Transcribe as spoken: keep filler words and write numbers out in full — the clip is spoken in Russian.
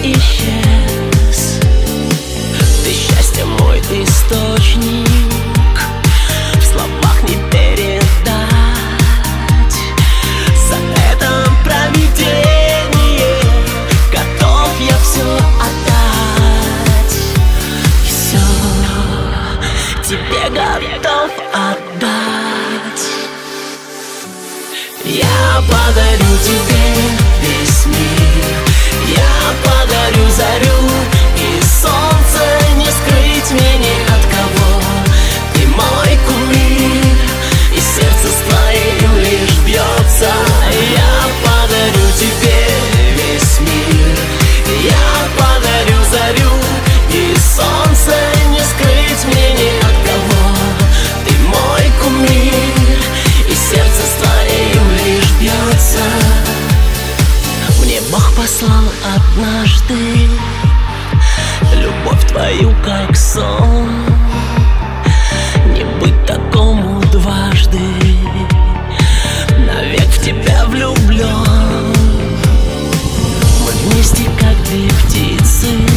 исчез. Ты счастье мой источник, в словах не передать. За это провидение готов я все отдать. И все тебе готов отдать. Я подарю тебе весь мир, я подарю зарю, и солнце не скрыть мне ни от кого. Ты мой кумир, и сердце с твоим лишь бьется. Я подарю тебе весь мир, я подарю зарю, и солнце не скрыть мне ни от кого. Ты мой кумир, и сердце с твоим лишь бьется. Мне Бог послал однажды любовь твою как сон, не быть такому дважды, навек в тебя влюблен. Мы вместе как две птицы,